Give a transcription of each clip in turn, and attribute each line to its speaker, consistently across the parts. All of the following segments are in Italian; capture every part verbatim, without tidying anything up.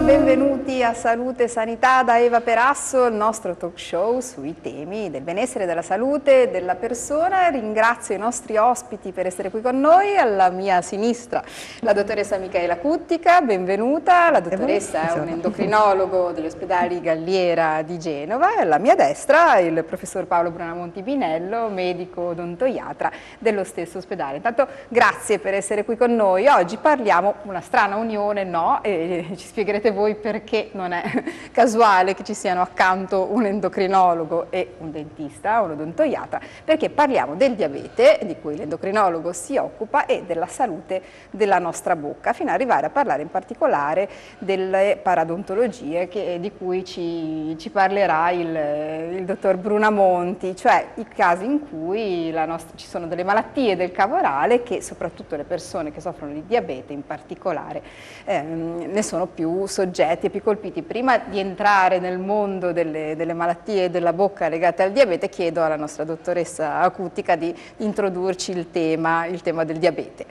Speaker 1: Buongiorno, benvenuti a Salute e Sanità da Eva Perasso, il nostro talk show sui temi del benessere, della salute della persona. Ringrazio i nostri ospiti per essere qui con noi. Alla mia sinistra la dottoressa Michaela Cuttica, benvenuta. La dottoressa è un endocrinologo degli ospedali Galliera di Genova e alla mia destra il professor Paolo Brunamonti Binello, medico odontoiatra dello stesso ospedale. Intanto grazie per essere qui con noi. Oggi parliamo, una strana unione, no? E ci spiegherete voi perché non è casuale che ci siano accanto un endocrinologo e un dentista, un odontoiatra, perché parliamo del diabete, di cui l'endocrinologo si occupa, e della salute della nostra bocca, fino ad arrivare a parlare in particolare delle paradontologie che, di cui ci, ci parlerà il, il dottor Brunamonti, cioè i casi in cui la nostra, ci sono delle malattie del cavo orale che soprattutto le persone che soffrono di diabete in particolare ehm, ne sono più soggetti e più colpiti. Prima di entrare nel mondo delle, delle malattie della bocca legate al diabete, chiedo alla nostra dottoressa Cuttica di introdurci il tema, il tema del diabete.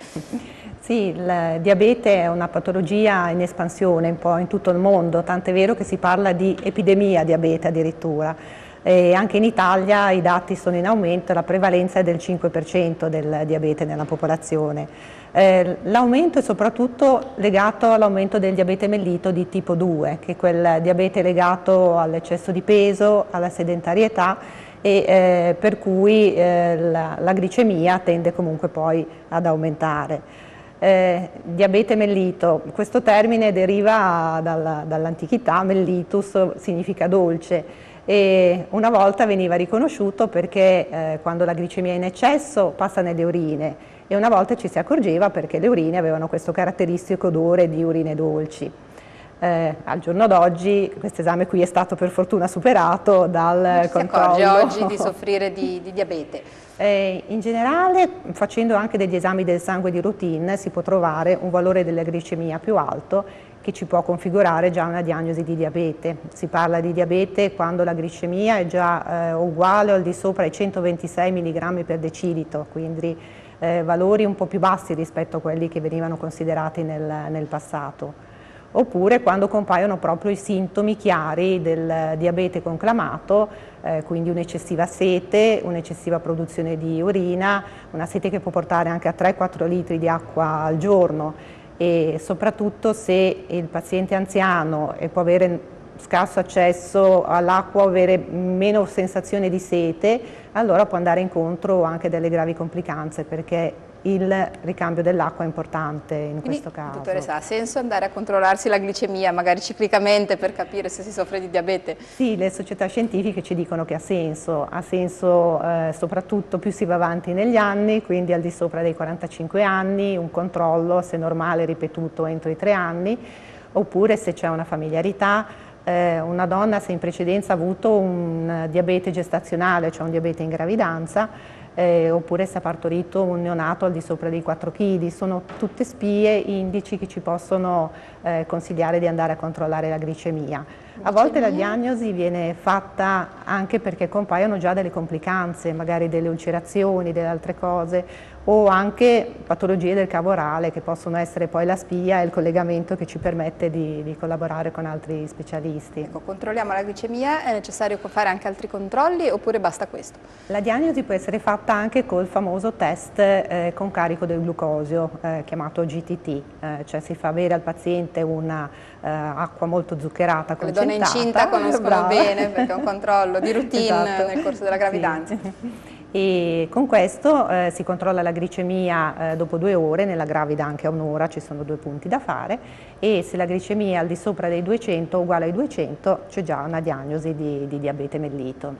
Speaker 2: Sì, il diabete è una patologia in espansione un po' in tutto il mondo, tant'è vero che si parla di epidemia diabete addirittura. E anche in Italia i dati sono in aumento, la prevalenza è del cinque per cento del diabete nella popolazione. Eh, l'aumento è soprattutto legato all'aumento del diabete mellito di tipo due, che è quel diabete legato all'eccesso di peso, alla sedentarietà e eh, per cui eh, la, la glicemia tende comunque poi ad aumentare. Eh, diabete mellito, questo termine deriva dal, dall'antichità, mellitus significa dolce. E una volta veniva riconosciuto perché eh, quando la glicemia è in eccesso passa nelle urine e una volta ci si accorgeva perché le urine avevano questo caratteristico odore di urine dolci. Eh, al giorno d'oggi questo esame qui è stato per fortuna superato dal
Speaker 1: non ci
Speaker 2: controllo.
Speaker 1: Si accorge oggi di soffrire di, di diabete?
Speaker 2: Eh, in generale, facendo anche degli esami del sangue di routine, si può trovare un valore della glicemia più alto che ci può configurare già una diagnosi di diabete. Si parla di diabete quando la glicemia è già eh, uguale o al di sopra ai centoventisei milligrammi per decilitro, quindi eh, valori un po' più bassi rispetto a quelli che venivano considerati nel, nel passato. Oppure quando compaiono proprio i sintomi chiari del diabete conclamato, eh, quindi un'eccessiva sete, un'eccessiva produzione di urina, una sete che può portare anche a tre quattro litri di acqua al giorno e soprattutto se il paziente è anziano e può avere scarso accesso all'acqua o avere meno sensazione di sete, allora può andare incontro anche delle gravi complicanze perché il ricambio dell'acqua è importante in
Speaker 1: Quindi,
Speaker 2: questo caso.
Speaker 1: Dottoressa, ha senso andare a controllarsi la glicemia, magari ciclicamente, per capire se si soffre di diabete?
Speaker 2: Sì, le società scientifiche ci dicono che ha senso, ha senso eh, soprattutto più si va avanti negli anni, quindi al di sopra dei quarantacinque anni, un controllo se normale ripetuto entro i tre anni, oppure se c'è una familiarità. Eh, una donna se in precedenza ha avuto un diabete gestazionale, cioè un diabete in gravidanza, Eh, oppure se ha partorito un neonato al di sopra dei quattro chili, sono tutte spie, indici che ci possono eh, consigliare di andare a controllare la glicemia. A volte la diagnosi viene fatta anche perché compaiono già delle complicanze, magari delle ulcerazioni, delle altre cose, o anche patologie del cavo orale che possono essere poi la spia e il collegamento che ci permette di, di collaborare con altri specialisti.
Speaker 1: Ecco, controlliamo la glicemia, è necessario fare anche altri controlli oppure basta questo?
Speaker 2: La diagnosi può essere fatta anche col famoso test eh, con carico del glucosio, eh, chiamato G T T, eh, cioè si fa avere al paziente una eh, acqua molto zuccherata,
Speaker 1: le
Speaker 2: concentrata.
Speaker 1: donne incinta conoscono
Speaker 2: Brava.
Speaker 1: bene perché è un controllo di routine
Speaker 2: Esatto.
Speaker 1: nel corso della gravidanza.
Speaker 2: Sì. E con questo eh, si controlla la glicemia eh, dopo due ore, nella gravida anche a un'ora, ci sono due punti da fare, e se la glicemia è al di sopra dei duecento, uguale ai duecento, c'è già una diagnosi di, di diabete mellito.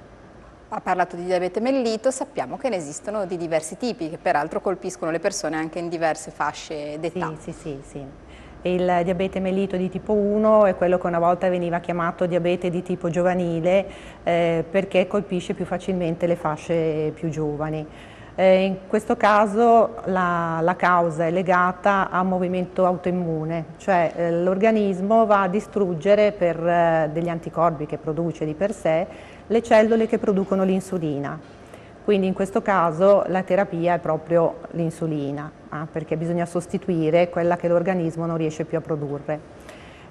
Speaker 1: Ha parlato di diabete mellito, sappiamo che ne esistono di diversi tipi, che peraltro colpiscono le persone anche in diverse fasce d'età.
Speaker 2: Sì, sì, sì, sì. Il diabete mellito di tipo uno è quello che una volta veniva chiamato diabete di tipo giovanile eh, perché colpisce più facilmente le fasce più giovani. Eh, in questo caso la, la causa è legata a un movimento autoimmune, cioè eh, l'organismo va a distruggere per eh, degli anticorpi che produce di per sé le cellule che producono l'insulina. Quindi in questo caso la terapia è proprio l'insulina, eh, perché bisogna sostituire quella che l'organismo non riesce più a produrre.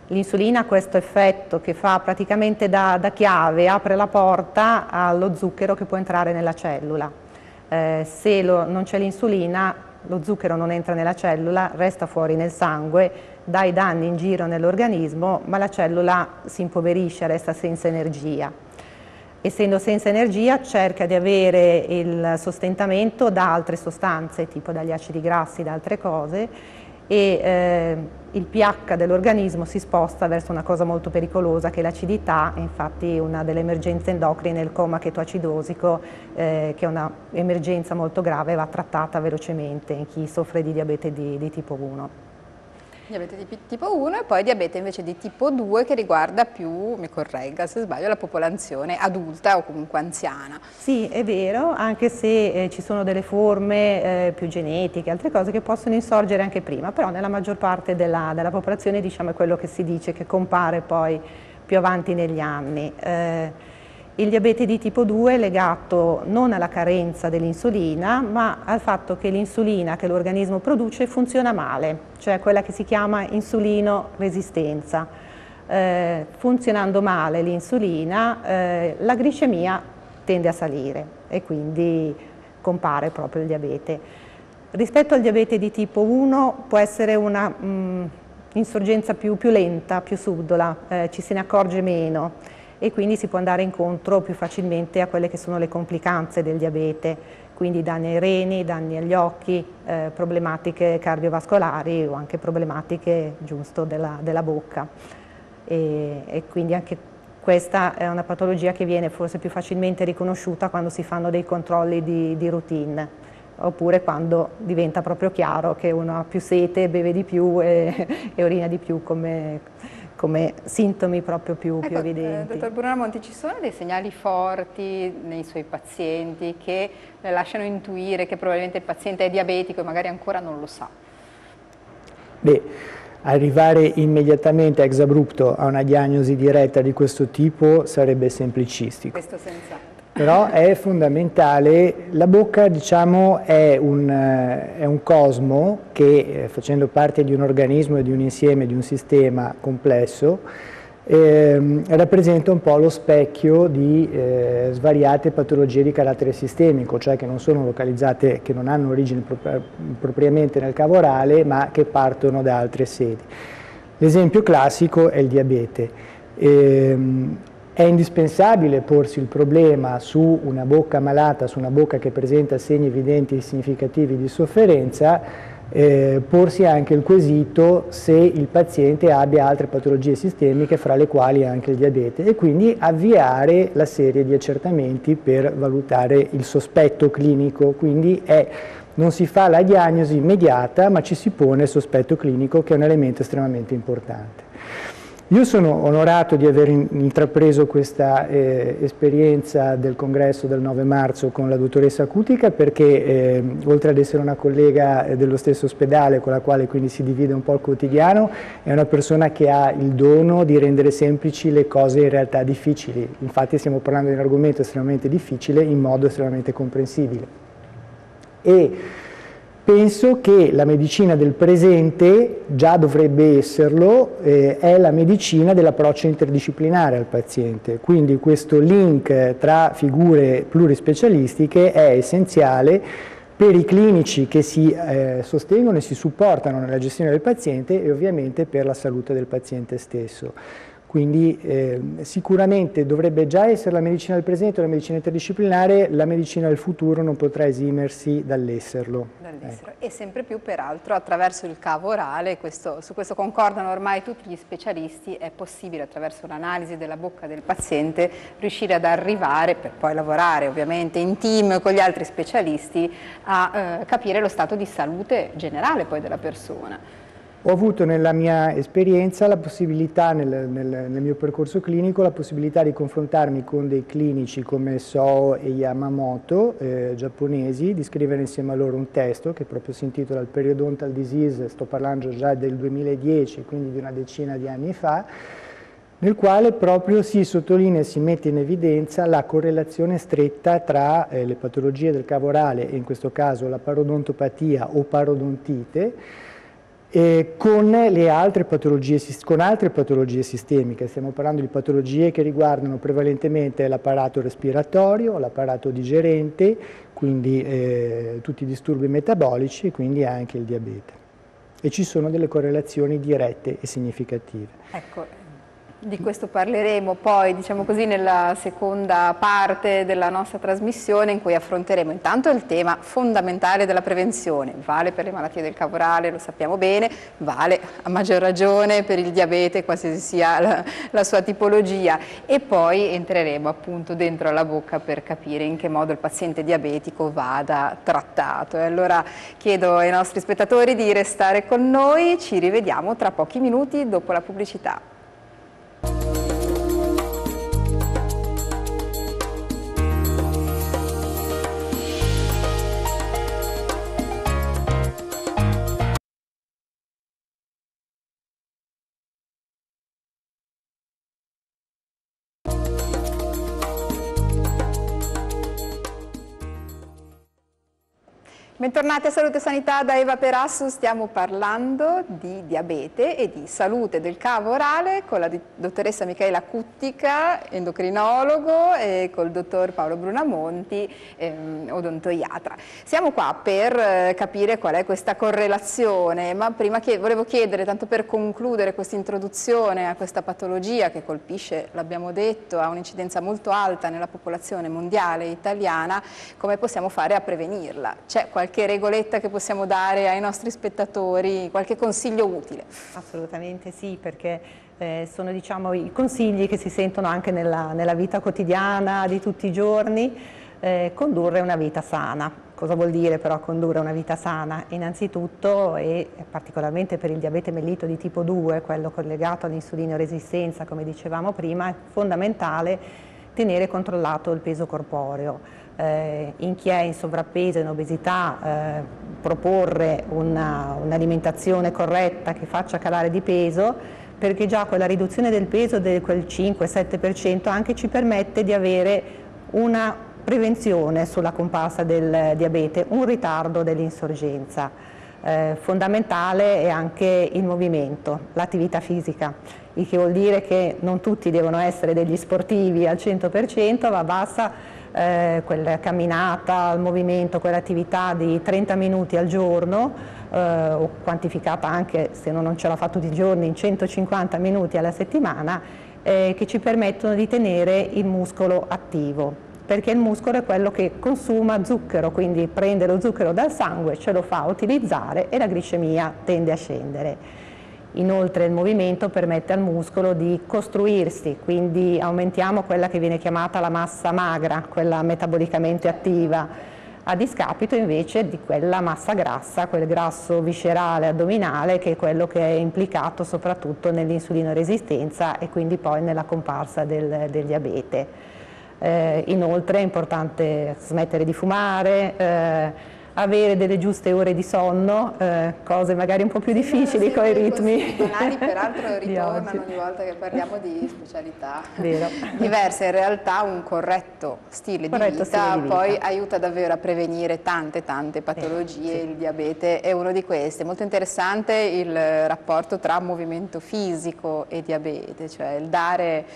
Speaker 2: L'insulina ha questo effetto che fa praticamente da, da chiave, apre la porta allo zucchero che può entrare nella cellula. Eh, se lo, non c'è l'insulina, lo zucchero non entra nella cellula, resta fuori nel sangue, dà i danni in giro nell'organismo, ma la cellula si impoverisce, resta senza energia. Essendo senza energia cerca di avere il sostentamento da altre sostanze, tipo dagli acidi grassi, da altre cose, e eh, il pH dell'organismo si sposta verso una cosa molto pericolosa che è l'acidità. Infatti una delle emergenze endocrine è il coma chetoacidosico, eh, che è un'emergenza molto grave, va trattata velocemente in chi soffre di diabete di, di tipo uno.
Speaker 1: Diabete di tipo uno e poi diabete invece di tipo due che riguarda più, mi corregga se sbaglio, la popolazione adulta o comunque anziana.
Speaker 2: Sì, è vero, anche se eh, ci sono delle forme eh, più genetiche, altre cose che possono insorgere anche prima, però nella maggior parte della, della popolazione, diciamo, è quello che si dice che compare poi più avanti negli anni. Eh, Il diabete di tipo due è legato non alla carenza dell'insulina, ma al fatto che l'insulina che l'organismo produce funziona male, cioè quella che si chiama insulino-resistenza. Eh, funzionando male l'insulina, eh, la glicemia tende a salire e quindi compare proprio il diabete. Rispetto al diabete di tipo uno può essere una mh, insorgenza più, più lenta, più subdola, eh, ci se ne accorge meno, e quindi si può andare incontro più facilmente a quelle che sono le complicanze del diabete, quindi danni ai reni, danni agli occhi, eh, problematiche cardiovascolari o anche problematiche giusto della, della bocca. E, e quindi anche questa è una patologia che viene forse più facilmente riconosciuta quando si fanno dei controlli di, di routine, oppure quando diventa proprio chiaro che uno ha più sete, beve di più e, e orina di più come... come sintomi proprio più,
Speaker 1: ecco,
Speaker 2: più evidenti.
Speaker 1: Eh, dottor Brunamonti, ci sono dei segnali forti nei suoi pazienti che le lasciano intuire che probabilmente il paziente è diabetico e magari ancora non lo sa?
Speaker 3: Beh, arrivare immediatamente ex abrupto a una diagnosi diretta di questo tipo sarebbe semplicistico.
Speaker 1: Questo senz'altro.
Speaker 3: Però è fondamentale, la bocca, diciamo, è un, è un cosmo che, facendo parte di un organismo e di un insieme, di un sistema complesso, eh, rappresenta un po' lo specchio di eh, svariate patologie di carattere sistemico, cioè che non sono localizzate, che non hanno origine pro- propriamente nel cavo orale, ma che partono da altre sedi. L'esempio classico è il diabete. Eh, È indispensabile porsi il problema su una bocca malata, su una bocca che presenta segni evidenti e significativi di sofferenza, eh, porsi anche il quesito se il paziente abbia altre patologie sistemiche, fra le quali anche il diabete, e quindi avviare la serie di accertamenti per valutare il sospetto clinico. Quindi è, non si fa la diagnosi immediata, ma ci si pone il sospetto clinico, che è un elemento estremamente importante. Io sono onorato di aver intrapreso questa eh, esperienza del congresso del nove marzo con la dottoressa Cutica, perché eh, oltre ad essere una collega dello stesso ospedale con la quale quindi si divide un po' il quotidiano, è una persona che ha il dono di rendere semplici le cose in realtà difficili. Infatti stiamo parlando di un argomento estremamente difficile in modo estremamente comprensibile. E penso che la medicina del presente, già dovrebbe esserlo, eh, è la medicina dell'approccio interdisciplinare al paziente, quindi questo link tra figure plurispecialistiche è essenziale per i clinici che si eh, sostengono e si supportano nella gestione del paziente e ovviamente per la salute del paziente stesso. Quindi eh, sicuramente dovrebbe già essere la medicina del presente o la medicina interdisciplinare, la medicina del futuro non potrà esimersi dall'esserlo.
Speaker 1: Dall'essero. Ecco. E sempre più peraltro attraverso il cavo orale, questo, su questo concordano ormai tutti gli specialisti, è possibile attraverso un'analisi della bocca del paziente riuscire ad arrivare, per poi lavorare ovviamente in team con gli altri specialisti, a eh, capire lo stato di salute generale poi della persona.
Speaker 3: Ho avuto nella mia esperienza la possibilità, nel, nel, nel mio percorso clinico, la possibilità di confrontarmi con dei clinici come So e Yamamoto, eh, giapponesi, di scrivere insieme a loro un testo che proprio si intitola il Periodontal Disease, sto parlando già del duemiladieci, quindi di una decina di anni fa, nel quale proprio si sottolinea e si mette in evidenza la correlazione stretta tra eh, le patologie del cavo orale, e in questo caso la parodontopatia o parodontite, E con le altre patologie, con altre patologie sistemiche. Stiamo parlando di patologie che riguardano prevalentemente l'apparato respiratorio, l'apparato digerente, quindi eh, tutti i disturbi metabolici e quindi anche il diabete. E ci sono delle correlazioni dirette e significative.
Speaker 1: Ecco. Di questo parleremo poi, diciamo così, nella seconda parte della nostra trasmissione, in cui affronteremo intanto il tema fondamentale della prevenzione. Vale per le malattie del cavo orale, lo sappiamo bene, vale a maggior ragione per il diabete, qualsiasi sia la, la sua tipologia, e poi entreremo appunto dentro la bocca per capire in che modo il paziente diabetico vada trattato. E allora chiedo ai nostri spettatori di restare con noi, ci rivediamo tra pochi minuti dopo la pubblicità. Bentornati a Salute e Sanità da Eva Perasso, stiamo parlando di diabete e di salute del cavo orale con la dottoressa Michaela Cuttica, endocrinologo, e col dottor Paolo Brunamonti, ehm, odontoiatra. Siamo qua per eh, capire qual è questa correlazione, ma prima che volevo chiedere, tanto per concludere questa introduzione a questa patologia che colpisce, l'abbiamo detto, ha un'incidenza molto alta nella popolazione mondiale italiana, come possiamo fare a prevenirla? C'è qualche regoletta che possiamo dare ai nostri spettatori, qualche consiglio utile?
Speaker 2: Assolutamente sì, perché eh, sono, diciamo, i consigli che si sentono anche nella, nella vita quotidiana di tutti i giorni. Eh, condurre una vita sana. Cosa vuol dire però condurre una vita sana? Innanzitutto, e particolarmente per il diabete mellito di tipo due, quello collegato all'insulinoresistenza, come dicevamo prima, è fondamentale tenere controllato il peso corporeo. Eh, in chi è in sovrappeso e in obesità eh, proporre un'alimentazione corretta che faccia calare di peso, perché già quella riduzione del peso del quel cinque sette per cento anche ci permette di avere una prevenzione sulla comparsa del diabete, un ritardo dell'insorgenza. Eh, fondamentale è anche il movimento, l'attività fisica, il che vuol dire che non tutti devono essere degli sportivi al cento per cento, ma basta Eh, quella camminata, il movimento, quell'attività di trenta minuti al giorno, eh, o quantificata anche, se uno non ce l'ha fatto tutti i giorni, in centocinquanta minuti alla settimana, eh, che ci permettono di tenere il muscolo attivo, perché il muscolo è quello che consuma zucchero, quindi prende lo zucchero dal sangue, ce lo fa utilizzare e la glicemia tende a scendere. Inoltre il movimento permette al muscolo di costruirsi, quindi aumentiamo quella che viene chiamata la massa magra, quella metabolicamente attiva, a discapito invece di quella massa grassa, quel grasso viscerale addominale, che è quello che è implicato soprattutto nell'insulinoresistenza e quindi poi nella comparsa del, del diabete. Eh, inoltre è importante smettere di fumare, eh, avere delle giuste ore di sonno, eh, cose magari un po' più difficili con i ritmi.
Speaker 1: I banali peraltro ritornano ogni volta che parliamo di specialità
Speaker 2: Vero.
Speaker 1: diverse. In realtà un corretto stile,
Speaker 2: corretto
Speaker 1: di, vita,
Speaker 2: stile di vita
Speaker 1: poi aiuta davvero a prevenire tante tante patologie, eh, sì. Il diabete è uno di queste. Molto interessante il rapporto tra movimento fisico e diabete, cioè il dare,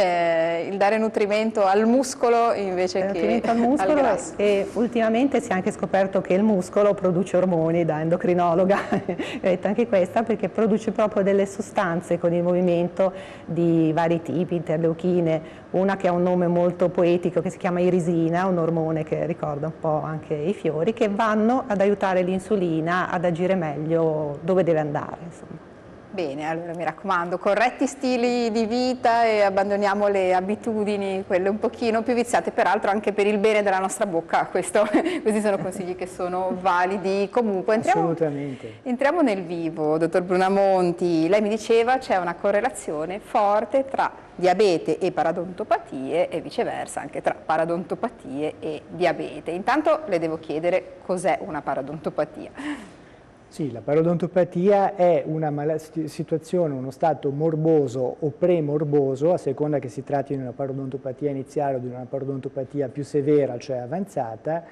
Speaker 1: eh, il dare nutrimento al muscolo invece
Speaker 2: il
Speaker 1: che
Speaker 2: nutrimento al muscolo,
Speaker 1: al grasso.
Speaker 2: E ultimamente si è anche scoperto che il muscolo produce ormoni, da endocrinologa, ho detto anche questa, perché produce proprio delle sostanze con il movimento di vari tipi, interleuchine, una che ha un nome molto poetico che si chiama irisina, un ormone che ricorda un po' anche i fiori, che vanno ad aiutare l'insulina ad agire meglio dove deve andare, insomma.
Speaker 1: Bene, allora mi raccomando, corretti stili di vita e abbandoniamo le abitudini, quelle un pochino più viziate, peraltro anche per il bene della nostra bocca. Questo, questi sono consigli che sono validi comunque. Entriamo,
Speaker 3: Assolutamente.
Speaker 1: Entriamo nel vivo, dottor Brunamonti. Lei mi diceva c'è una correlazione forte tra diabete e paradontopatie e viceversa anche tra paradontopatie e diabete. Intanto le devo chiedere cos'è una paradontopatia.
Speaker 3: Sì, la parodontopatia è una situazione, uno stato morboso o premorboso, a seconda che si tratti di una parodontopatia iniziale o di una parodontopatia più severa, cioè avanzata,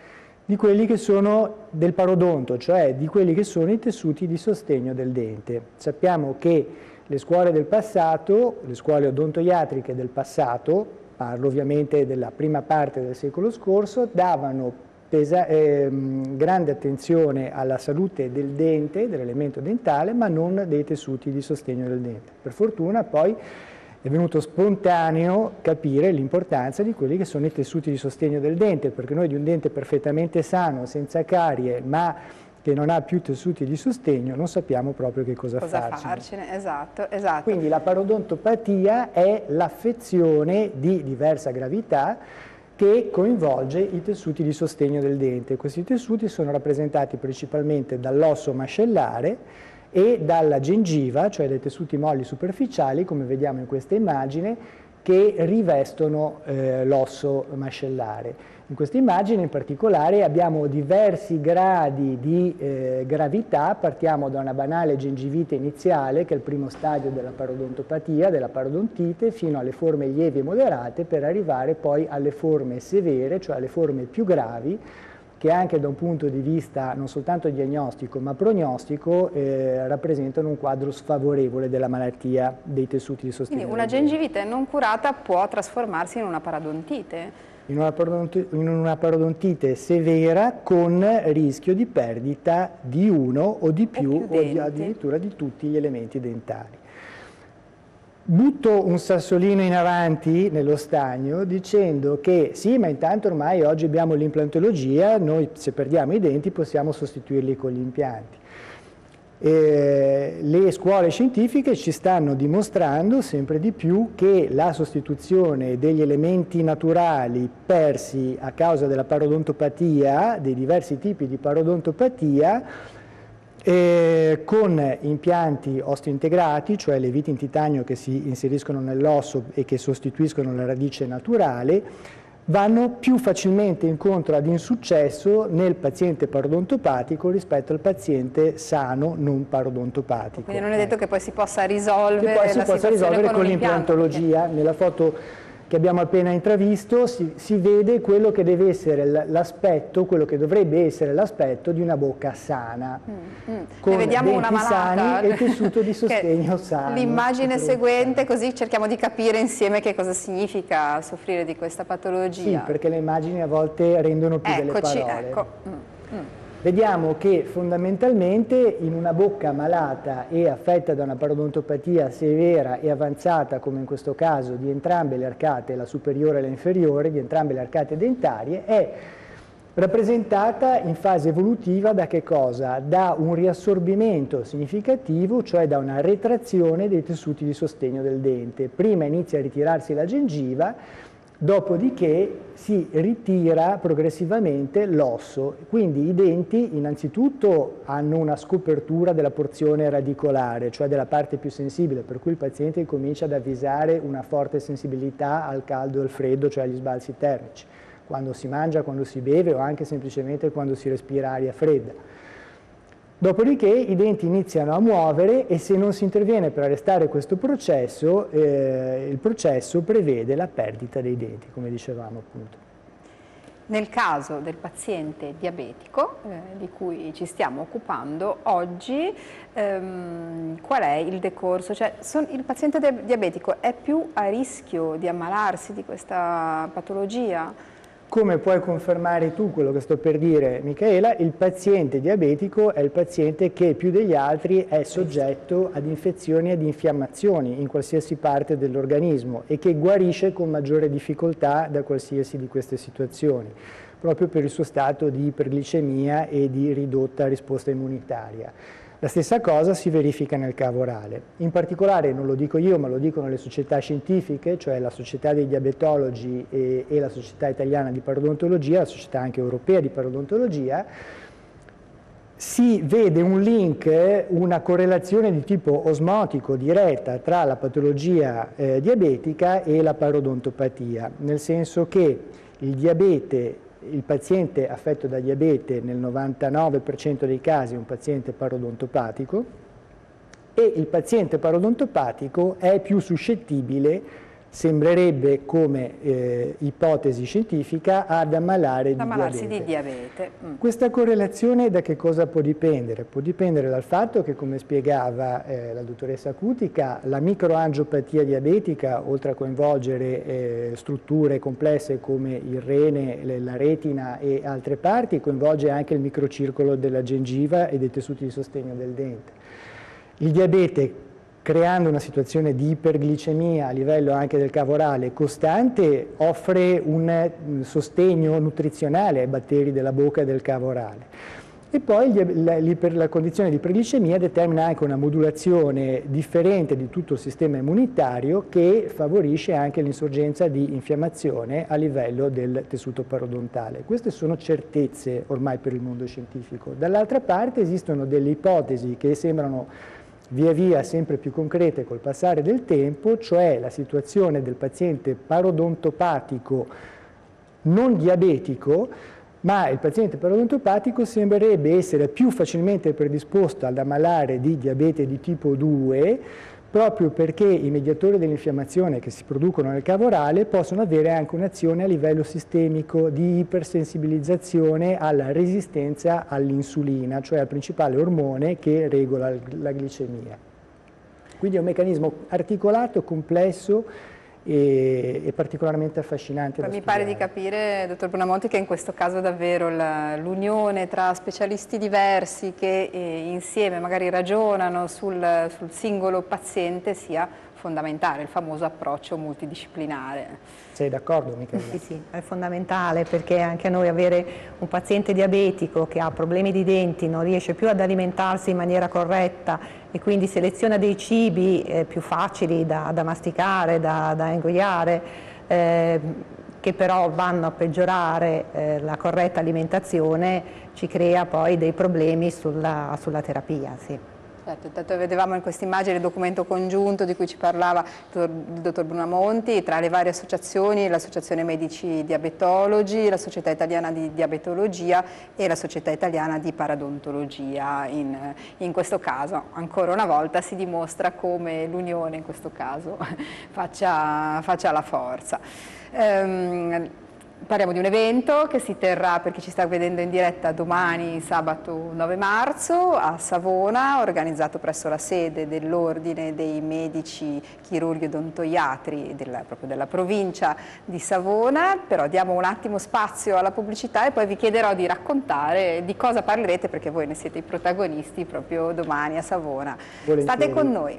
Speaker 3: di quelli che sono del parodonto, cioè di quelli che sono i tessuti di sostegno del dente. Sappiamo che le scuole del passato, le scuole odontoiatriche del passato, parlo ovviamente della prima parte del secolo scorso, davano pesa, eh, grande attenzione alla salute del dente, dell'elemento dentale, ma non dei tessuti di sostegno del dente. Per fortuna poi è venuto spontaneo capire l'importanza di quelli che sono i tessuti di sostegno del dente, perché noi di un dente perfettamente sano, senza carie, ma che non ha più tessuti di sostegno, non sappiamo proprio che cosa,
Speaker 1: cosa
Speaker 3: farcene.
Speaker 1: farcene. Esatto, esatto.
Speaker 3: Quindi la parodontopatia è l'affezione di diversa gravità che coinvolge i tessuti di sostegno del dente. Questi tessuti sono rappresentati principalmente dall'osso mascellare e dalla gengiva, cioè dai tessuti molli superficiali, come vediamo in questa immagine, che rivestono eh, l'osso mascellare. In questa immagine in particolare abbiamo diversi gradi di eh, gravità, partiamo da una banale gengivite iniziale, che è il primo stadio della parodontopatia, della parodontite, fino alle forme lievi e moderate, per arrivare poi alle forme severe, cioè alle forme più gravi, che anche da un punto di vista non soltanto diagnostico ma prognostico eh, rappresentano un quadro sfavorevole della malattia dei tessuti di sostegno.
Speaker 1: Quindi una gengivite non curata può trasformarsi in una parodontite?
Speaker 3: In una, parodontite, in una parodontite severa con rischio di perdita di uno o di più o, più o di, addirittura di tutti gli elementi dentali. Butto un sassolino in avanti nello stagno dicendo che sì, ma intanto ormai oggi abbiamo l'implantologia, noi se perdiamo i denti possiamo sostituirli con gli impianti. Eh, le scuole scientifiche ci stanno dimostrando sempre di più che la sostituzione degli elementi naturali persi a causa della parodontopatia, dei diversi tipi di parodontopatia, Eh, con impianti osteointegrati, cioè le viti in titanio che si inseriscono nell'osso e che sostituiscono la radice naturale, vanno più facilmente incontro ad insuccesso nel paziente parodontopatico rispetto al paziente sano non parodontopatico.
Speaker 1: Quindi non è detto che poi si possa risolvere
Speaker 3: che poi si
Speaker 1: la
Speaker 3: possa risolvere con, con l'implantologia. Perché... Nella foto che abbiamo appena intravisto si, si vede quello che deve essere l'aspetto, quello che dovrebbe essere l'aspetto di una bocca sana, mm, mm. con
Speaker 1: vediamo
Speaker 3: denti
Speaker 1: una malata
Speaker 3: sani e tessuto di sostegno sano.
Speaker 1: L'immagine seguente, così cerchiamo di capire insieme che cosa significa soffrire di questa patologia.
Speaker 3: Sì, perché le immagini a volte rendono più
Speaker 1: Eccoci,
Speaker 3: delle parole.
Speaker 1: Ecco. Mm, mm.
Speaker 3: Vediamo che fondamentalmente in una bocca malata e affetta da una parodontopatia severa e avanzata, come in questo caso di entrambe le arcate, la superiore e la inferiore, di entrambe le arcate dentarie, è rappresentata in fase evolutiva da che cosa? Da un riassorbimento significativo, cioè da una retrazione dei tessuti di sostegno del dente. Prima inizia a ritirarsi la gengiva, dopodiché si ritira progressivamente l'osso, quindi i denti innanzitutto hanno una scopertura della porzione radicolare, cioè della parte più sensibile, per cui il paziente comincia ad avvisare una forte sensibilità al caldo e al freddo, cioè agli sbalzi termici, quando si mangia, quando si beve o anche semplicemente quando si respira aria fredda. Dopodiché i denti iniziano a muovere e se non si interviene per arrestare questo processo, eh, il processo prevede la perdita dei denti, come dicevamo appunto.
Speaker 1: Nel caso del paziente diabetico, eh, di cui ci stiamo occupando oggi, ehm, qual è il decorso? Cioè, son, il paziente diabetico è più a rischio di ammalarsi di questa patologia?
Speaker 3: Come puoi confermare tu quello che sto per dire, Michaela, il paziente diabetico è il paziente che più degli altri è soggetto ad infezioni e ad infiammazioni in qualsiasi parte dell'organismo e che guarisce con maggiore difficoltà da qualsiasi di queste situazioni, proprio per il suo stato di iperglicemia e di ridotta risposta immunitaria. La stessa cosa si verifica nel cavo orale. In particolare, non lo dico io, ma lo dicono le società scientifiche, cioè la Società dei Diabetologi e, e la Società Italiana di Parodontologia, la Società anche Europea di Parodontologia, si vede un link, una correlazione di tipo osmotico diretta tra la patologia eh, diabetica e la parodontopatia, nel senso che il diabete, il paziente affetto da diabete nel novantanove per cento dei casi è un paziente parodontopatico e il paziente parodontopatico è più suscettibile sembrerebbe, come eh, ipotesi scientifica, ad ammalare di
Speaker 1: ammalarsi
Speaker 3: diabete.
Speaker 1: di diabete. Mm.
Speaker 3: Questa correlazione da che cosa può dipendere? Può dipendere dal fatto che, come spiegava eh, la dottoressa Cutica, la microangiopatia diabetica, oltre a coinvolgere eh, strutture complesse come il rene, la retina e altre parti, coinvolge anche il microcircolo della gengiva e dei tessuti di sostegno del dente. Il diabete, creando una situazione di iperglicemia a livello anche del cavo orale costante, offre un sostegno nutrizionale ai batteri della bocca e del cavo orale. E poi la, la condizione di iperglicemia determina anche una modulazione differente di tutto il sistema immunitario che favorisce anche l'insorgenza di infiammazione a livello del tessuto parodontale. Queste sono certezze ormai per il mondo scientifico. Dall'altra parte esistono delle ipotesi che sembrano via via sempre più concrete col passare del tempo, cioè la situazione del paziente parodontopatico non diabetico, ma il paziente parodontopatico sembrerebbe essere più facilmente predisposto ad ammalare di diabete di tipo due, proprio perché i mediatori dell'infiammazione che si producono nel cavo orale possono avere anche un'azione a livello sistemico di ipersensibilizzazione alla resistenza all'insulina, cioè al principale ormone che regola la glicemia. Quindi è un meccanismo articolato, complesso e, e particolarmente affascinante da
Speaker 1: Mi
Speaker 3: studiare.
Speaker 1: pare di capire, dottor Buonamonti, che in questo caso davvero l'unione tra specialisti diversi che eh, insieme magari ragionano sul, sul singolo paziente sia fondamentale, il famoso approccio multidisciplinare.
Speaker 3: Sei d'accordo, Michele?
Speaker 2: Sì, sì, è fondamentale, perché anche a noi avere un paziente diabetico che ha problemi di denti, non riesce più ad alimentarsi in maniera corretta e quindi seleziona dei cibi eh, più facili da, da masticare, da, da ingoiare, eh, che però vanno a peggiorare eh, la corretta alimentazione, ci crea poi dei problemi sulla, sulla terapia. Sì.
Speaker 1: Certo, intanto vedevamo in questa immagine il documento congiunto di cui ci parlava il dottor Buonamonti tra le varie associazioni, l'Associazione Medici Diabetologi, la Società Italiana di Diabetologia e la Società Italiana di Paradontologia. In, in questo caso, ancora una volta, si dimostra come l'unione in questo caso faccia, faccia la forza. Ehm, Parliamo di un evento che si terrà, per chi ci sta vedendo in diretta, domani, sabato nove marzo, a Savona, organizzato presso la sede dell'Ordine dei Medici Chirurghi Odontoiatri della, proprio della provincia di Savona. Però diamo un attimo spazio alla pubblicità e poi vi chiederò di raccontare di cosa parlerete, perché voi ne siete i protagonisti proprio domani a Savona.
Speaker 3: Volentieri.
Speaker 1: State con noi.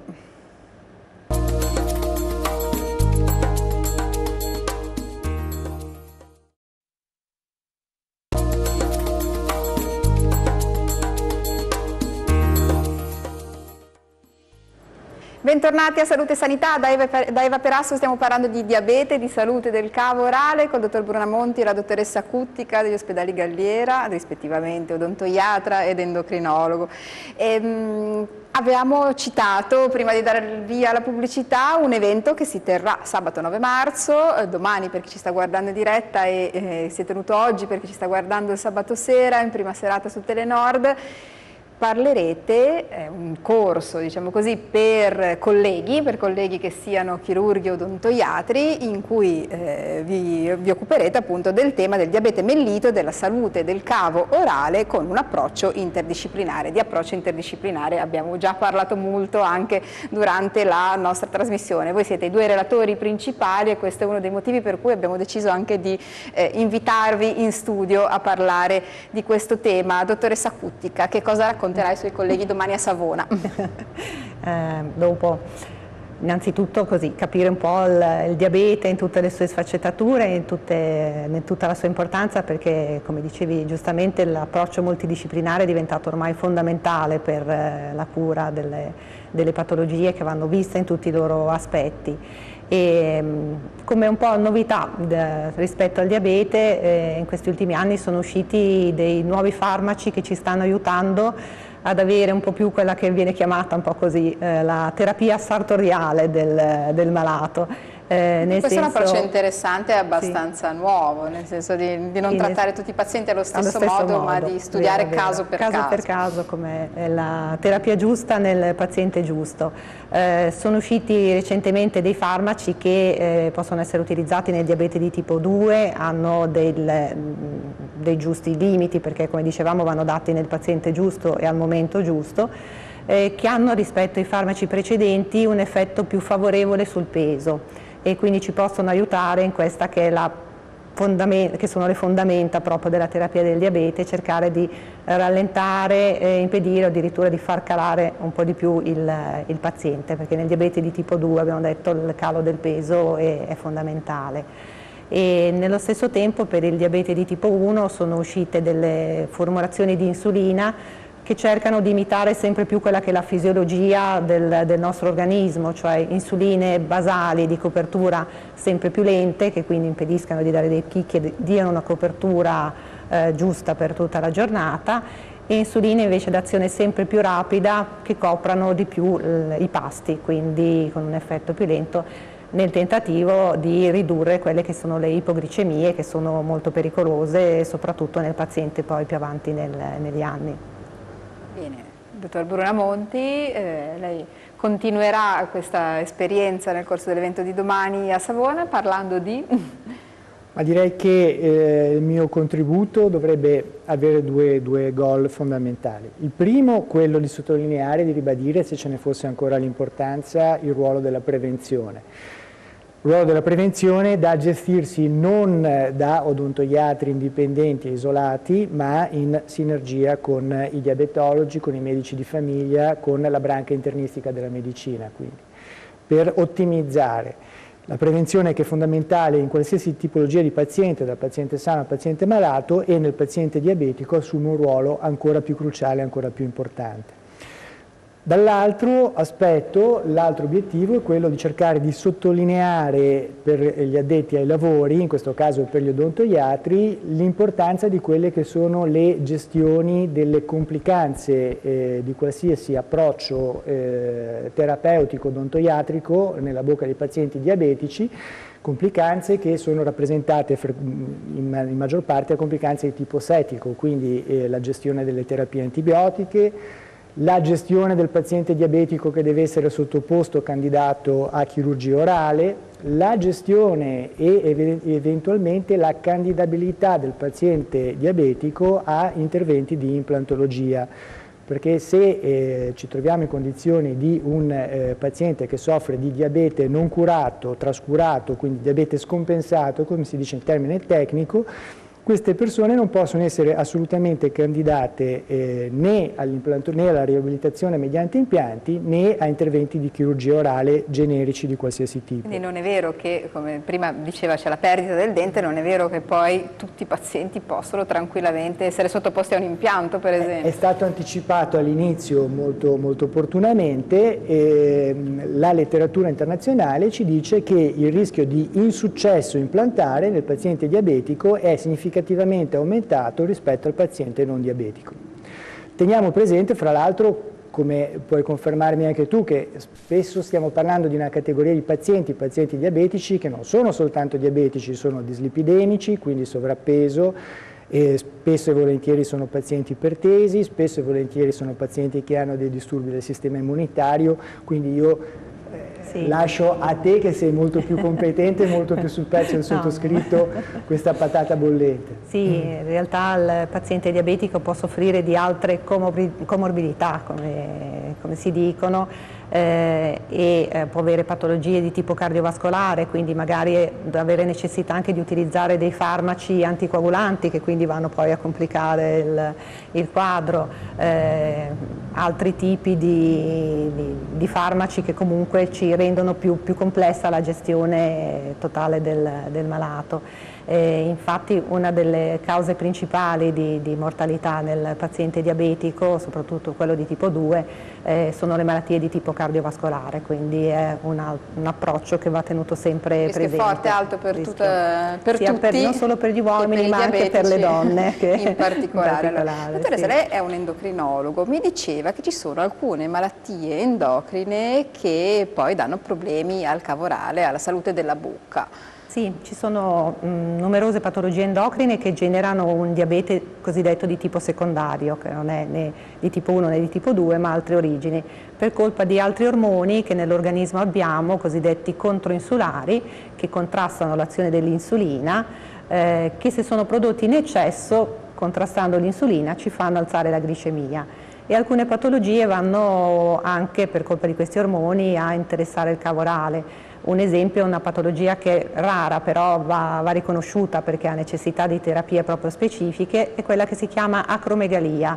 Speaker 1: Bentornati a Salute e Sanità, da Eva, da Eva Perasso stiamo parlando di diabete, di salute del cavo orale col dottor Buonamonti e la dottoressa Cuttica degli ospedali Galliera, rispettivamente odontoiatra ed endocrinologo. E, mh, avevamo citato, prima di dare il via alla pubblicità, un evento che si terrà sabato nove marzo, eh, domani per chi ci sta guardando in diretta e eh, si è tenuto oggi per chi ci sta guardando il sabato sera in prima serata su Telenord. Parlerete, è un corso, diciamo così, per colleghi, per colleghi che siano chirurghi o odontoiatri, in cui eh, vi, vi occuperete appunto del tema del diabete mellito e della salute del cavo orale con un approccio interdisciplinare. Di approccio interdisciplinare abbiamo già parlato molto anche durante la nostra trasmissione. Voi siete i due relatori principali e questo è uno dei motivi per cui abbiamo deciso anche di eh, invitarvi in studio a parlare di questo tema. Dottoressa Cuttica, che cosa racconta ai suoi colleghi domani a Savona?
Speaker 2: eh, dopo, innanzitutto così, capire un po' il, il diabete in tutte le sue sfaccettature, in, tutte, in tutta la sua importanza, perché come dicevi giustamente l'approccio multidisciplinare è diventato ormai fondamentale per eh, la cura delle, delle patologie che vanno viste in tutti i loro aspetti. E come un po' novità de, rispetto al diabete, eh, in questi ultimi anni sono usciti dei nuovi farmaci che ci stanno aiutando ad avere un po' più quella che viene chiamata un po' così eh, la terapia sartoriale del, del malato. Eh, nel
Speaker 1: Questo
Speaker 2: senso,
Speaker 1: è un approccio interessante e abbastanza
Speaker 2: sì.
Speaker 1: nuovo, nel senso di, di non
Speaker 2: In
Speaker 1: trattare
Speaker 2: es-
Speaker 1: tutti i pazienti allo stesso,
Speaker 2: allo stesso
Speaker 1: modo,
Speaker 2: modo,
Speaker 1: ma di studiare
Speaker 2: vero, vero.
Speaker 1: caso per
Speaker 2: caso.
Speaker 1: caso.
Speaker 2: per caso, come è la terapia giusta nel paziente giusto. Eh, sono usciti recentemente dei farmaci che eh, possono essere utilizzati nel diabete di tipo due, hanno del, dei giusti limiti, perché come dicevamo vanno dati nel paziente giusto e al momento giusto, eh, che hanno rispetto ai farmaci precedenti un effetto più favorevole sul peso, e quindi ci possono aiutare in questa che, è la che sono le fondamenta proprio della terapia del diabete, cercare di rallentare, eh, impedire o addirittura di far calare un po' di più il, il paziente, perché nel diabete di tipo due abbiamo detto il calo del peso è, è fondamentale. E nello stesso tempo per il diabete di tipo uno sono uscite delle formulazioni di insulina che cercano di imitare sempre più quella che è la fisiologia del, del nostro organismo, cioè insuline basali di copertura sempre più lente, che quindi impediscano di dare dei picchi e diano una copertura eh, giusta per tutta la giornata, e insuline invece d'azione sempre più rapida che coprano di più l, i pasti, quindi con un effetto più lento, nel tentativo di ridurre quelle che sono le ipoglicemie, che sono molto pericolose, soprattutto nel paziente poi più avanti nel, negli anni.
Speaker 1: Bene, dottor Brunamonti, eh, lei continuerà questa esperienza nel corso dell'evento di domani a Savona parlando di...
Speaker 3: Ma direi che eh, il mio contributo dovrebbe avere due, due goal fondamentali. Il primo, quello di sottolineare, di ribadire, se ce ne fosse ancora l'importanza, il ruolo della prevenzione. Il ruolo della prevenzione da gestirsi non da odontoiatri indipendenti e isolati, ma in sinergia con i diabetologi, con i medici di famiglia, con la branca internistica della medicina, quindi, per ottimizzare la prevenzione, che è fondamentale in qualsiasi tipologia di paziente, dal paziente sano al paziente malato, e nel paziente diabetico assume un ruolo ancora più cruciale, ancora più importante. Dall'altro aspetto, l'altro obiettivo è quello di cercare di sottolineare per gli addetti ai lavori, in questo caso per gli odontoiatri, l'importanza di quelle che sono le gestioni delle complicanze eh, di qualsiasi approccio eh, terapeutico odontoiatrico nella bocca dei pazienti diabetici, complicanze che sono rappresentate in maggior parte a complicanze di tipo setico, quindi eh, la gestione delle terapie antibiotiche, la gestione del paziente diabetico che deve essere sottoposto candidato a chirurgia orale, la gestione e eventualmente la candidabilità del paziente diabetico a interventi di implantologia, perché se eh, ci troviamo in condizioni di un eh, paziente che soffre di diabete non curato, trascurato, quindi diabete scompensato, come si dice in termine tecnico, queste persone non possono essere assolutamente candidate eh, né, né alla riabilitazione mediante impianti né a interventi di chirurgia orale generici di qualsiasi tipo.
Speaker 1: Quindi non è vero che, come prima diceva, c'è la perdita del dente, non è vero che poi tutti i pazienti possono tranquillamente essere sottoposti a un impianto, per esempio.
Speaker 3: È stato anticipato all'inizio molto, molto opportunamente, eh, la letteratura internazionale ci dice che il rischio di insuccesso implantare nel paziente diabetico è significativo significativamente aumentato rispetto al paziente non diabetico. Teniamo presente, fra l'altro, come puoi confermarmi anche tu, che spesso stiamo parlando di una categoria di pazienti, pazienti diabetici, che non sono soltanto diabetici, sono dislipidemici, quindi sovrappeso, e spesso e volentieri sono pazienti ipertesi, spesso e volentieri sono pazienti che hanno dei disturbi del sistema immunitario, quindi io Sì. lascio a te, che sei molto più competente e molto più sul pezzo del sottoscritto, no. questa patata bollente.
Speaker 2: Sì, in realtà il paziente diabetico può soffrire di altre comorbidità, come, come si dicono, eh, e eh, può avere patologie di tipo cardiovascolare, quindi magari avere necessità anche di utilizzare dei farmaci anticoagulanti che quindi vanno poi a complicare il, il quadro, eh, altri tipi di, di, di farmaci che comunque ci rendono più, più complessa la gestione totale del, del malato. Eh, infatti una delle cause principali di, di mortalità nel paziente diabetico, soprattutto quello di tipo due, eh, sono le malattie di tipo cardiovascolare, quindi è una, un approccio che va tenuto sempre
Speaker 1: rischio
Speaker 2: presente.
Speaker 1: Forte, alto per, tutta, per
Speaker 2: sia
Speaker 1: tutti,
Speaker 2: per, non solo per gli uomini
Speaker 1: per
Speaker 2: ma anche per le donne che
Speaker 1: in particolare.
Speaker 2: in particolare
Speaker 1: allora, dottoressa,
Speaker 2: sì.
Speaker 1: Lei è un endocrinologo, mi diceva che ci sono alcune malattie endocrine che poi danno problemi al cavorale, alla salute della bocca.
Speaker 2: Sì, ci sono mh, numerose patologie endocrine che generano un diabete cosiddetto di tipo secondario, che non è né di tipo uno né di tipo due, ma altre origini, per colpa di altri ormoni che nell'organismo abbiamo, cosiddetti controinsulari, che contrastano l'azione dell'insulina, eh, che se sono prodotti in eccesso, contrastando l'insulina, ci fanno alzare la glicemia. E alcune patologie vanno anche, per colpa di questi ormoni, a interessare il cavorale. Un esempio è una patologia che è rara, però va, va riconosciuta perché ha necessità di terapie proprio specifiche, è quella che si chiama acromegalia,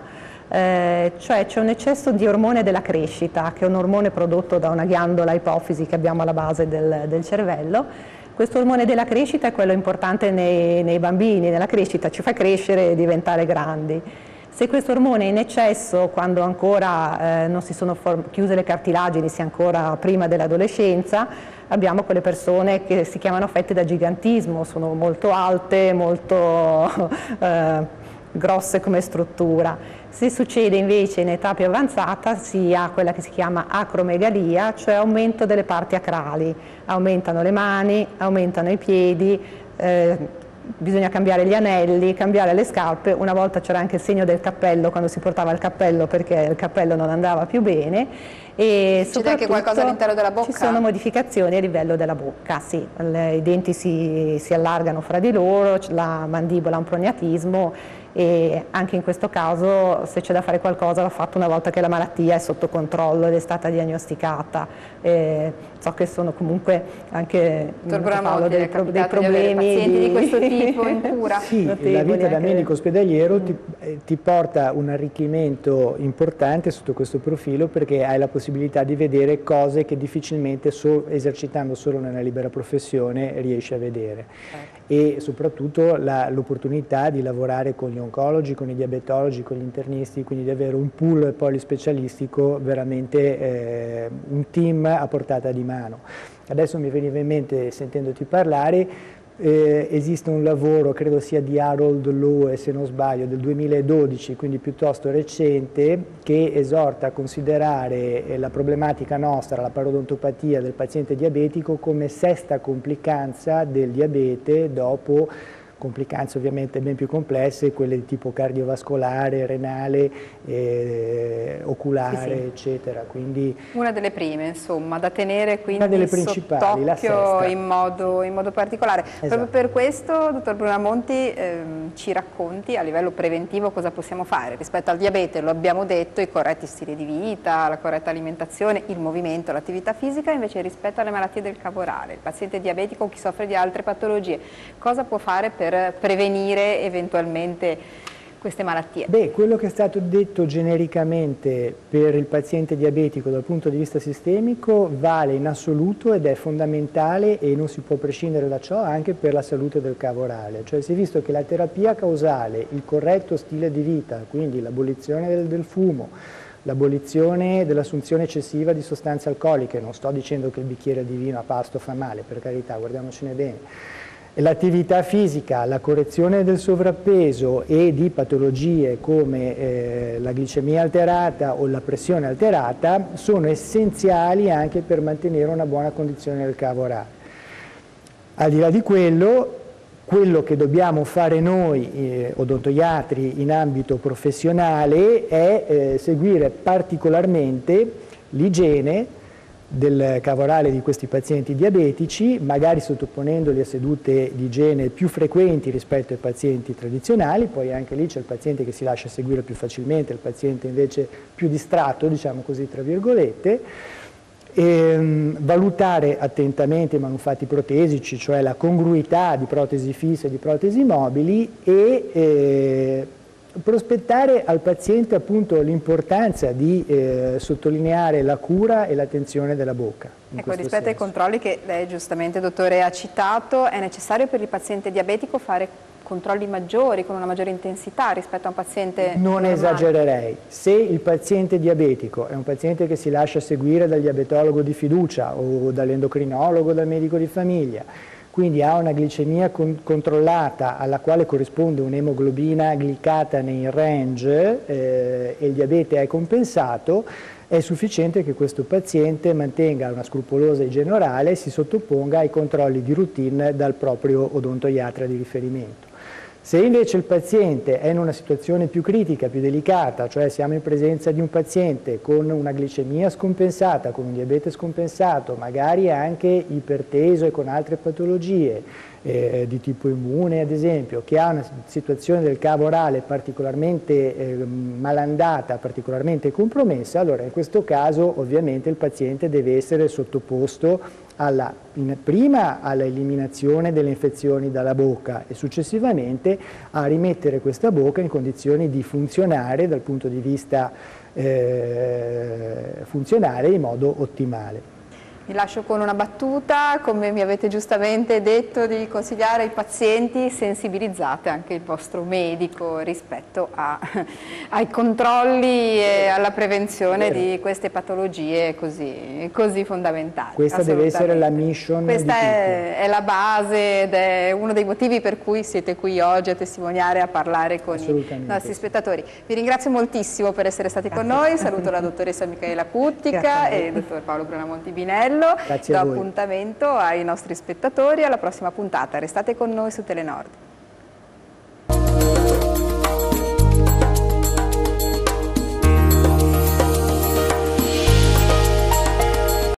Speaker 2: eh, cioè c'è un eccesso di ormone della crescita, che è un ormone prodotto da una ghiandola ipofisi che abbiamo alla base del, del cervello. Questo ormone della crescita è quello importante nei, nei bambini, nella crescita, ci fa crescere e diventare grandi. Se questo ormone è in eccesso, quando ancora eh, non si sono chiuse le cartilagini, sia ancora prima dell'adolescenza, abbiamo quelle persone che si chiamano affette da gigantismo, sono molto alte, molto eh, grosse come struttura. Se succede invece in età più avanzata si ha quella che si chiama acromegalia, cioè aumento delle parti acrali, aumentano le mani, aumentano i piedi, eh, bisogna cambiare gli anelli, cambiare le scarpe. Una volta c'era anche il segno del cappello quando si portava il cappello perché il cappello non andava più bene. E
Speaker 1: c'è anche qualcosa all'interno della bocca?
Speaker 2: Ci sono modificazioni a livello della bocca, sì, le, i denti si, si allargano fra di loro, la mandibola ha un prognatismo e anche in questo caso se c'è da fare qualcosa va fatto una volta che la malattia è sotto controllo ed è stata diagnosticata. Eh, so che sono comunque anche Paolo, dei, pro, dei problemi
Speaker 1: di pazienti
Speaker 2: di...
Speaker 1: di questo tipo in cura.
Speaker 3: Sì, la vita da medico ospedaliero ti, eh, ti porta un arricchimento importante sotto questo profilo perché hai la possibilità di vedere cose che difficilmente so, esercitando solo nella libera professione riesci a vedere. Eh. E soprattutto l'opportunità di lavorare con gli oncologi, con i diabetologi, con gli internisti, quindi di avere un pool polispecialistico, veramente eh, un team a portata di mano. Adesso mi veniva in mente, sentendoti parlare, eh, esiste un lavoro, credo sia di Harold Lowe, se non sbaglio, del duemiladodici, quindi piuttosto recente, che esorta a considerare eh, la problematica nostra, la parodontopatia del paziente diabetico, come sesta complicanza del diabete dopo complicanze ovviamente ben più complesse, quelle di tipo cardiovascolare, renale, eh, oculare, sì, sì, eccetera. Quindi
Speaker 1: una delle prime, insomma, da tenere quindi
Speaker 3: una delle principali, la sesta.
Speaker 1: In modo, in modo particolare. Esatto. Proprio per questo, dottor Brunamonti, ehm, ci racconti a livello preventivo cosa possiamo fare rispetto al diabete. Lo abbiamo detto, i corretti stili di vita, la corretta alimentazione, il movimento, l'attività fisica, invece rispetto alle malattie del cavorale, il paziente diabetico o chi soffre di altre patologie, cosa può fare per per prevenire eventualmente queste malattie?
Speaker 3: Beh, quello che è stato detto genericamente per il paziente diabetico dal punto di vista sistemico vale in assoluto ed è fondamentale e non si può prescindere da ciò anche per la salute del cavorale. Cioè si è visto che la terapia causale, il corretto stile di vita, quindi l'abolizione del, del fumo, l'abolizione dell'assunzione eccessiva di sostanze alcoliche, non sto dicendo che il bicchiere di vino a pasto fa male, per carità, guardiamocene bene, l'attività fisica, la correzione del sovrappeso e di patologie come eh, la glicemia alterata o la pressione alterata sono essenziali anche per mantenere una buona condizione del cavorale. Al di là di quello, quello che dobbiamo fare noi eh, odontoiatri in ambito professionale è eh, seguire particolarmente l'igiene del cavorale di questi pazienti diabetici, magari sottoponendoli a sedute di igiene più frequenti rispetto ai pazienti tradizionali. Poi anche lì c'è il paziente che si lascia seguire più facilmente, il paziente invece più distratto, diciamo così tra virgolette. E, valutare attentamente i manufatti protesici, cioè la congruità di protesi fisse e di protesi mobili, e eh, prospettare al paziente appunto l'importanza di eh, sottolineare la cura e l'attenzione della bocca.
Speaker 1: Ecco, rispetto ai controlli che lei giustamente, dottore, ha citato, è necessario per il paziente diabetico fare controlli maggiori, con una maggiore intensità rispetto a un paziente
Speaker 3: Non
Speaker 1: normale?
Speaker 3: esagererei. Se il paziente diabetico è un paziente che si lascia seguire dal diabetologo di fiducia o dall'endocrinologo o dal medico di famiglia, quindi ha una glicemia con controllata alla quale corrisponde un'emoglobina glicata nei range eh, e il diabete è compensato, è sufficiente che questo paziente mantenga una scrupolosa igiene orale e si sottoponga ai controlli di routine dal proprio odontoiatra di riferimento. Se invece il paziente è in una situazione più critica, più delicata, cioè siamo in presenza di un paziente con una glicemia scompensata, con un diabete scompensato, magari anche iperteso e con altre patologie eh, di tipo immune ad esempio, che ha una situazione del cavo orale particolarmente eh, malandata, particolarmente compromessa, allora in questo caso ovviamente il paziente deve essere sottoposto alla, in, prima all'eliminazione delle infezioni dalla bocca e successivamente a rimettere questa bocca in condizioni di funzionare dal punto di vista eh, funzionale in modo ottimale.
Speaker 1: Vi lascio con una battuta, come mi avete giustamente detto di consigliare ai pazienti, sensibilizzate anche il vostro medico rispetto a, ai controlli e alla prevenzione di queste patologie così, così fondamentali.
Speaker 3: Questa deve essere la mission
Speaker 1: Questa
Speaker 3: di
Speaker 1: è, è la base ed è uno dei motivi per cui siete qui oggi a testimoniare, a parlare con i nostri spettatori. Vi ringrazio moltissimo per essere stati con noi, saluto la dottoressa Micaela Cuttica e il dottor Paolo Brunamonti Binello.
Speaker 3: Grazie
Speaker 1: Do
Speaker 3: a voi.
Speaker 1: appuntamento ai nostri spettatori alla prossima puntata. Restate con noi su Telenord.